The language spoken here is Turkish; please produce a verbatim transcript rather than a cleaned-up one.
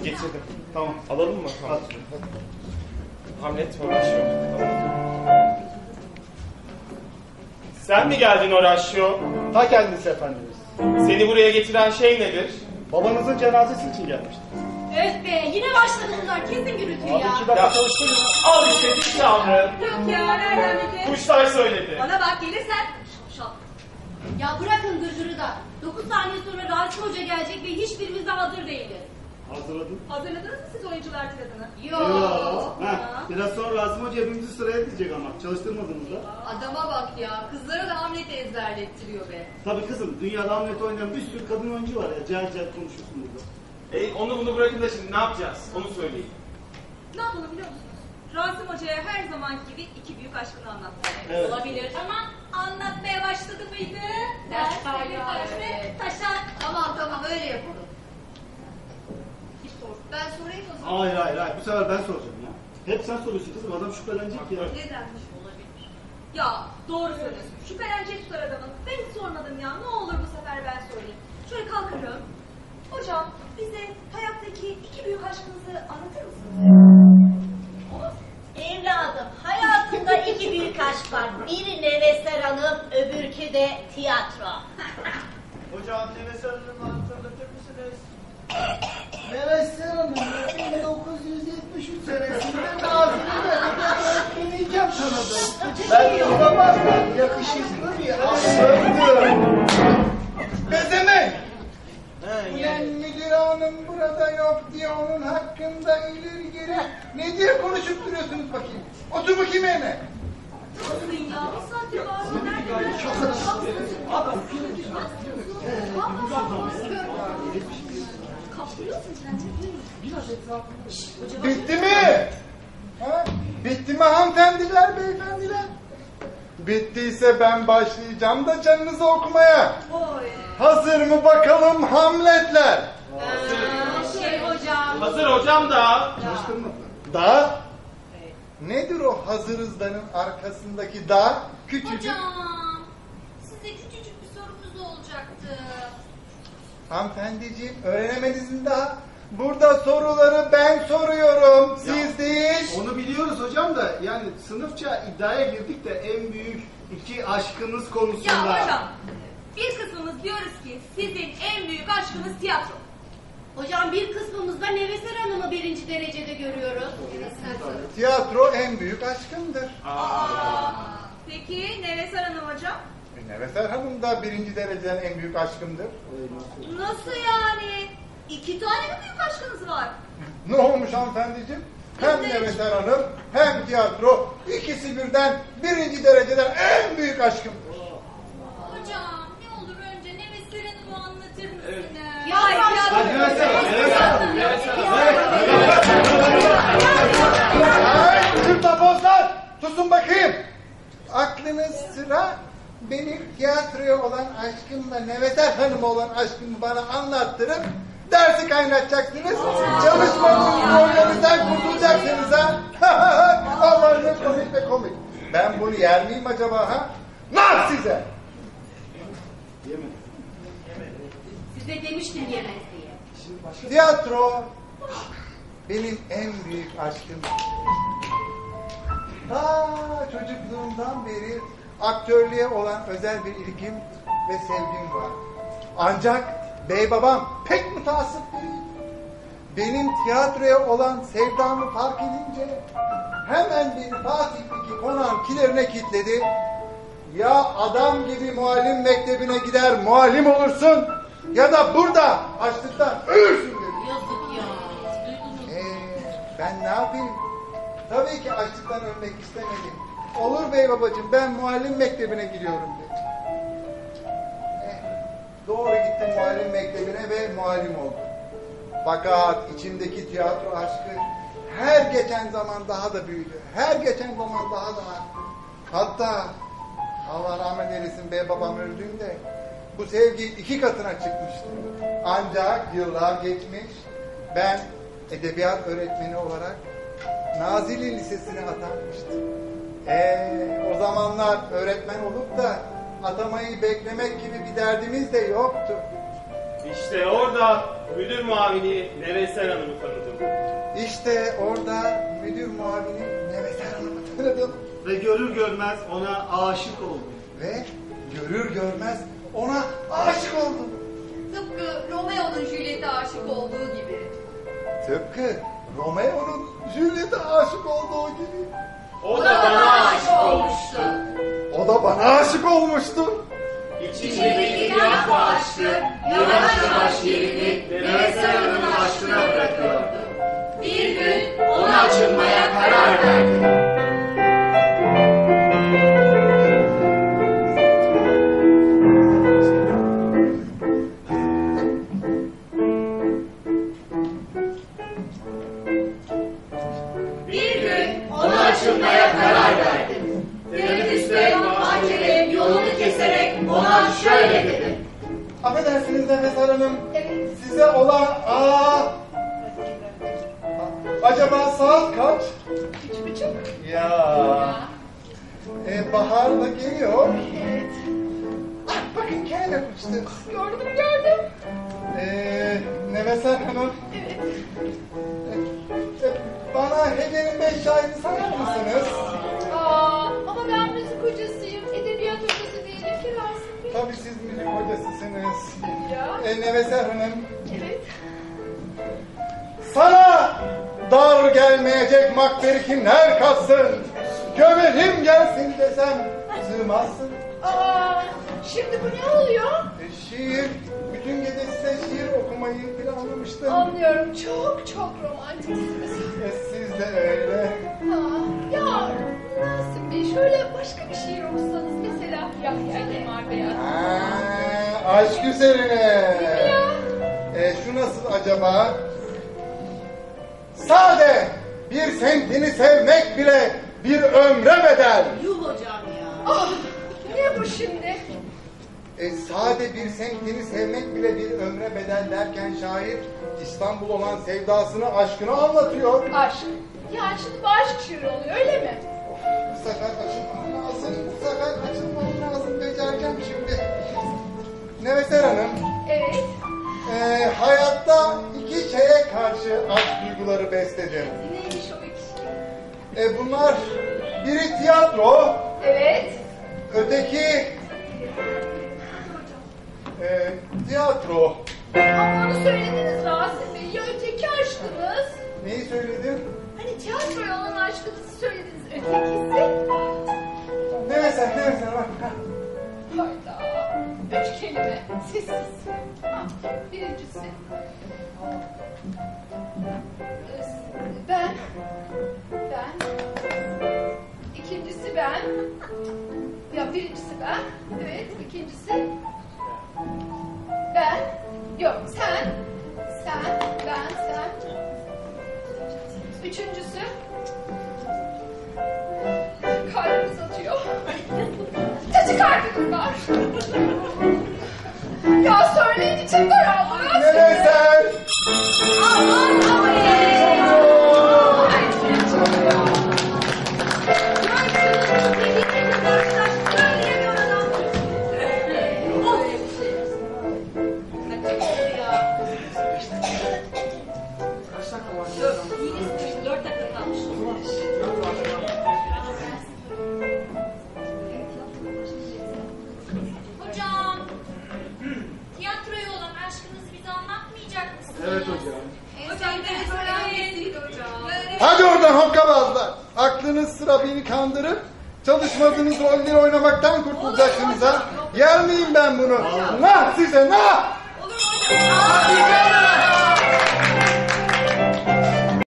Getirdim. Tamam. Alalım mı? Tamam. Hadi. Hamlet Horatio. Sen mi geldin Horatio? Ta kendisi efendimiz. Seni buraya getiren şey nedir? Babanızın cenazesi için gelmiştim. Öf be, yine başladı bunlar. Kesin gürültü Abi ya. iki dakika Ya. çalıştınız. Al işte diş tavrı. Yok ya, nereden bildin? Kuşlar söyledi. Bana bak, gelirsen. Şap. Ya bırakın gırgırı da. Dokuz saniye sonra Rasim Hoca gelecek ve hiçbirimiz de hazır değiliz. Hazırladım. Hazırladınız mı siz oyuncular tiradını? Yok. Ha, biraz sonra Rasim Hoca hepimizi sıraya diyecek ama çalıştırmadınız da. Adama bak ya, kızlara da Hamlet'i ezberlettiriyor be. Tabii kızım, dünyada Hamlet oynayan bir sürü kadın oyuncu var ya. Cahil cahil konuşuyorsun burada. E, onu bunu bırakın da şimdi ne yapacağız? Onu söyleyin. Ne yapalım biliyor musunuz? Rasim Hoca'ya her zamanki gibi iki büyük aşkını anlattı. Evet. Olabilir. Ama anlatmaya başladı mıydı? Ders Ders kaynağı, bir taşla evet. taşa. Tamam tamam, öyle yapalım. Kim sor? Ben sorayım o zaman. Hayır hayır hayır, bu sefer ben soracağım ya. Hep sen soruyorsun kızım, adam şüphelenecek ya. Nedenmiş olabilir? Ya doğru söylüyorsun. Şüphelenecek tutar adamın. Ben hiç sormadım ya. Ne olur bu sefer ben sorayım. Şöyle kalkarım. Hocam bize hayattaki iki büyük aşkınızı anlatır mısınız? Evladım, hayatımda iki büyük aşk var. Biri Neveser Hanım, öbürkü de tiyatro. Hocam Neveser Hanım'ı hatırlatır mısınız? Neveser Hanım bin dokuz yüz yetmiş üç senesinde Nazilli'de öğretmeniyken tanıdım. Ben o zamanlar yakışıklı bir aşığımdım. Bezemek! Ulan müdür hanım burada yok diye onun hakkında ileri geri ne diye konuşup duruyorsunuz bakayım? Otur bakayım yerine. Nasılsın ya? Bir saattir bağırıyor. Nerede? Çok Kaptırıyorsun sen. Bitti mi? Ha? Bitti mi hanımefendiler, beyefendiler? Bittiyse ben başlayacağım da canınızı okumaya. Oy. Hazır mı bakalım Hamletler? Ee, şey hocam. Hazır hocam da. Çalıştırmadın. Da? Nedir o hazırızdanın arkasındaki da? Küçücük. Hocam, size küçücük bir sorumuz olacaktı. Hanımefendiciğim öğrenemediniz mi daha? Burada soruları ben soruyorum. Siz Ya, değil. Onu biliyoruz hocam da yani sınıfça iddiaya girdik de en büyük iki aşkınız konusunda. Ya hocam, bir kısmımız diyoruz ki sizin en büyük aşkınız tiyatro. Hocam bir kısmımızda Neveser Hanım'ı birinci derecede görüyoruz. Tiyatro en büyük aşkımdır. Aa, peki Neveser Hanım hocam? Neveser Hanım da birinci dereceden en büyük aşkımdır. Nasıl yani? İki tane mi büyük aşkınız var? Ne olmuş hanımefendiciğim? Hem Neveser Hanım hem tiyatro ikisi birden birinci dereceden en büyük aşkımdır. Hocam ne olur önce Neveser Hanım'ı anlatır mısınız? Ya, Ay, ya, tiyatro- Hadi Neveser Hanım, Neveser Hanım, Neveser Hanım. Ay kırtapozlar! Susun bakayım! Aklınız sıra benim tiyatroya olan aşkımla Neveser Hanım'a olan aşkımı bana anlattırıp dersi kaynatacaksınız. Çalışmanın zorlarından kurtulacaksınız ha. Allah'ım ne komik de komik. Ben bunu yer miyim acaba ha? Nah size! Yemin. Size demiştim yemez diye. Tiyatro benim en büyük aşkım. Ta çocukluğumdan beri aktörlüğe olan özel bir ilgim ve sevgim var. Ancak bey babam pek mutasip biriydi. Benim tiyatroya olan sevdamı fark edince hemen beni Fatih'teki konağın kilerine kilitledi. Ya adam gibi muallim mektebine gider muallim olursun ya da burada açlıktan ölürsün dedi. Yazık ya. Duydunuz. Ee, ben ne yapayım? Tabii ki açlıktan ölmek istemedim. Olur bey babacığım ben muallim mektebine gidiyorum dedi. Eh, doğru gittim muallim mektebine ve muallim oldum. Fakat içimdeki tiyatro aşkı her geçen zaman daha da büyüdü. Her geçen zaman daha da arttı. Hatta Allah rahmet eylesin bey babam öldüğünde bu sevgi iki katına çıkmıştı. Ancak yıllar geçmiş ben edebiyat öğretmeni olarak Nazilli Lisesi'ne atanmıştım. Ee, o zamanlar öğretmen olup da atamayı beklemek gibi bir derdimiz de yoktu. İşte orada müdür muavini Neveser Hanım'ı tanıdım. İşte orada müdür muavini Neveser Hanım'ı tanıdım. Ve görür görmez ona aşık oldum. Ve görür görmez ona aşık oldum. Tıpkı Romeo'nun Juliet'e aşık olduğu gibi. Tıpkı Romeo'nun Juliet'e aşık olduğu gibi. O da bana aşık olmuştu. O da bana aşık olmuştu. İçindeki inat ve aşkı yavaş yavaş yerini Neveser Hanım'ın aşkına bırakıyordu. Bir gün ona açılmaya karar verdi. Bir gün ona açılmaya karar verdi. Teneffüste bahçede yolunu keserek ona şöyle dedi. Affedersiniz Neveser Hanım. Size olan aa, acaba saat kaç? Üç buçuk. Ya. E, bahar da geliyor. Evet. Ah, bakın kelebek uçtu. Gördüm gördüm. E, Neveser Hanım. Evet. E, e, bana Hegel'in beş şahirini sayar mısınız? Aa, ama ben müzik hocasıyım. Edebiyat hocası değilim ki Rasim Bey. Tabii siz müzik hocasısınız. Ya. E, Neveser Hanım. Evet. Sana dar gelmeyecek makberi kimler katsın? Gömelim gelsin desem sığmazsın. Aa, şimdi bu ne oluyor? E, şiir, bütün gece size şiir okumayı planlamıştım. Anlıyorum. Çok çok romantiksiniz. E, siz de öyle. Aa, ya Rasim Bey şöyle başka bir şiir okusanız mesela Yahya Kemal Beyaz. Aa, aşk üzerine. Ya. E, şu nasıl acaba? Sade bir semtini sevmek bile bir ömre bedel. Yuh hocam ya. Ah, ne bu şimdi? E, sade bir semtini sevmek bile bir ömre bedel derken şair İstanbul olan sevdasını, aşkını anlatıyor. Aşk. Yani şimdi bu aşk şiiri oluyor öyle mi? Of, bu sefer açılmam lazım, bu sefer açılmam lazım, becereceğim şimdi. Neveser Hanım, Evet. e, hayatta iki şeye karşı aşk duyguları besledim. Neymiş o iki? E, bunlar biri tiyatro, Evet. öteki e, tiyatro. Ama onu söylediniz Rasim Bey. Ya öteki aşkınız? Neyi söyledim? Hani tiyatroya olan aşkınızı söylediniz. Ötekisi? Neveser, Neveser bak. ha. Hayda. Üç kelime. Sessiz. Ha, birincisi. Ben. Ben. İkincisi ben. Ya birincisi ben. Evet. İkincisi. Ben. Yok sen. Sen. Ben. Sen. Üçüncüsü. Kalbimiz atıyor. Çocuk kalbim var. Ya söyleyin içim daraldı. Neveser! Aman aman. Dört dakika kalmış. Hocam, tiyatroya olan aşkınızı bize anlatmayacak mısınız? Evet hocam. Hocam ders öğrenmesiydi hocam. Hadi oradan hokkabazlar. Aklınız sıra beni kandırıp çalışmadığınız rolleri oynamaktan kurtulacaksınız ha. Yer miyim ben bunu? Nah size nah!